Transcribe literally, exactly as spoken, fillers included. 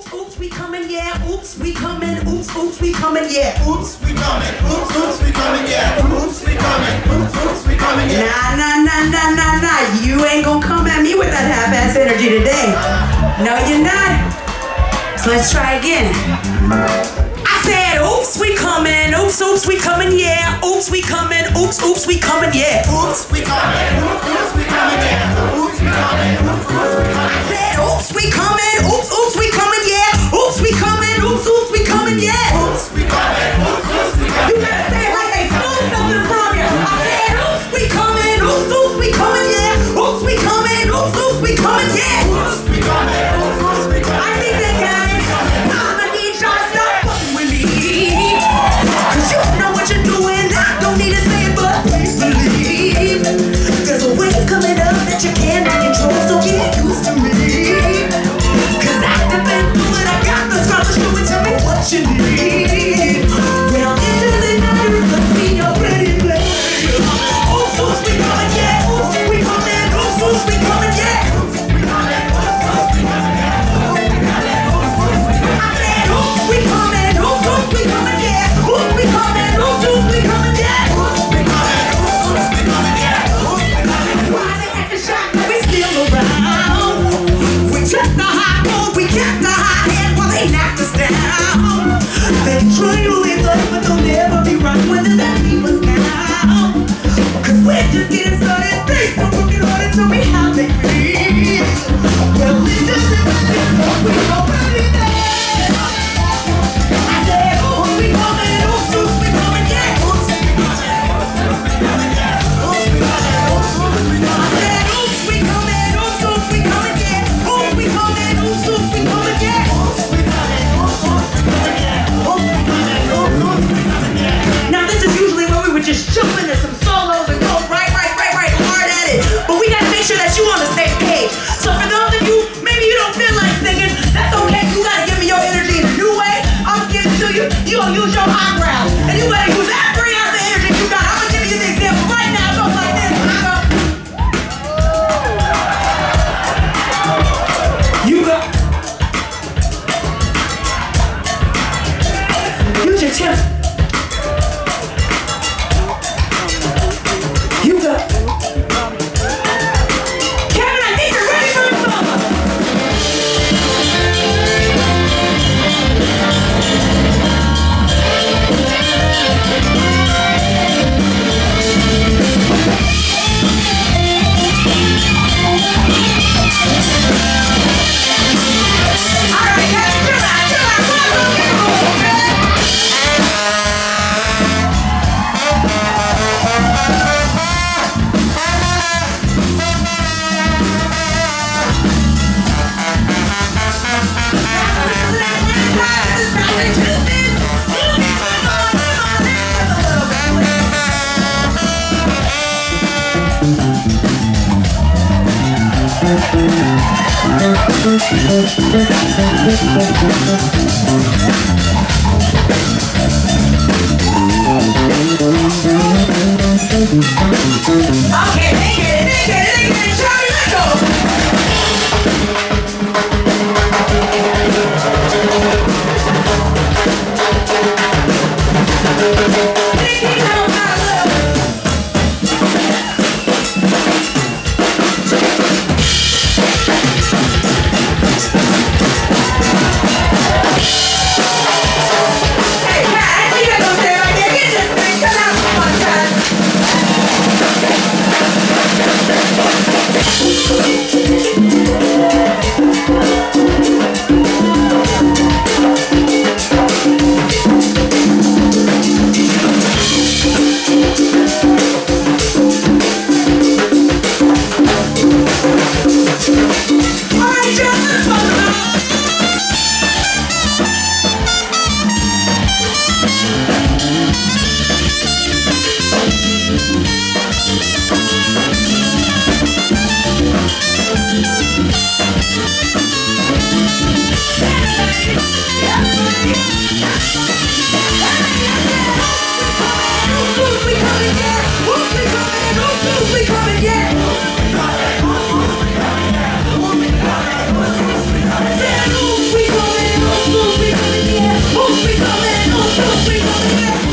oops, we coming, yeah. Oops, we coming. Oops, oops, we coming, yeah. Oops, we coming. Oops, oops, we coming, yeah. Oops, we coming. Oops, oops, we coming, yeah. Nah, nah, nah, nah, nah, nah. You ain't gonna come at me with that half-ass energy today. No, you're not. So let's try again. I said, oops, we coming. Oops, oops, we coming, yeah. Oops, we coming. Oops, oops, we coming, yeah. Oops, we coming. Oops, oops, we coming, yeah. Oops, we coming. Oops, oops, we coming. I said, oops, we coming. Oops, oops, we coming, yeah. Oops, we coming. Oops, oops, we coming, yeah. Oops, we coming. Oops, oops, we coming. You gotta say it like they stole something from you. I said, oops, we coming. Oops, oops, we coming, yeah. Oops, we coming. Oops, oops, we coming, yeah. Oops, we coming. Oops, oops, we coming. I think they got it. I'ma need y'all to stop fucking with me. Cause you know what you're doing. I don't need to say it, but please believe. There's a wave coming up that you cannot control, so get used to me. Cause I have been through it. I got the scars to show it. Tell me what you need. Well, it doesn't matter if me you're ready, baby. Oops, oops, we coming, yeah. Oops, we coming. Oops, oops, we coming, yeah. Just getting started, please don't working hard and tell me how they feel. Well, it doesn't matter, we already there. I said, oops, we coming, oops, oops, we coming, yeah. Oops, we coming, oops, we coming, yeah. Oops, we coming, oops, oops, we coming. I said, oops, we coming, oops, oops, we coming, yeah. Oops, we coming, oops, oops, we coming, yeah. Oops, we coming, oops, oops, we coming, yeah. Oops, we coming, oops, oops, we coming, yeah. Now this is usually where we would just jump into some solos and go right, right, right, right, hard at it. But we gotta make sure that you on the same page. So for those of you, maybe you don't feel like singing, that's okay. You gotta give me your energy in a new way. I'm gonna give it to you. You gonna use your high ground. And you gotta use every ounce of energy you got. I'm gonna give you the example right now. It goes like this. You go. Use your chest. You go. Kevin, I think you're ready for the solo. All right, guys, chill out, chill out. Come on, come on, come on. Okay, they get it, they get it, they get it. Charlie, let's go. Nicky, how about love? Hey, Pat, I think I'm gonna stay right there. Get this thing. Come out from one side. coming, yeah.